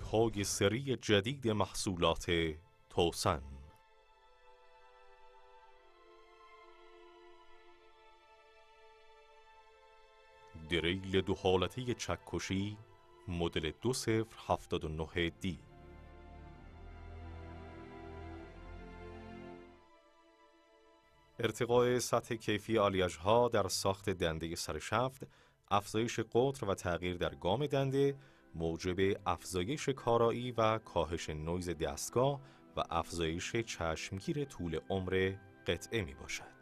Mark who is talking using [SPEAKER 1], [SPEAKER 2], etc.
[SPEAKER 1] های سری جدید محصولات توسن. دریل 2 حالته چکشی مدل 2079D. ارتقاء سطح کیفی آلیاژها در ساخت دنده سرشفت، افزایش قطر و تغییر در گام دنده موجب افزایش کارایی و کاهش نویز دستگاه و افزایش چشمگیر طول عمر قطعه می باشد.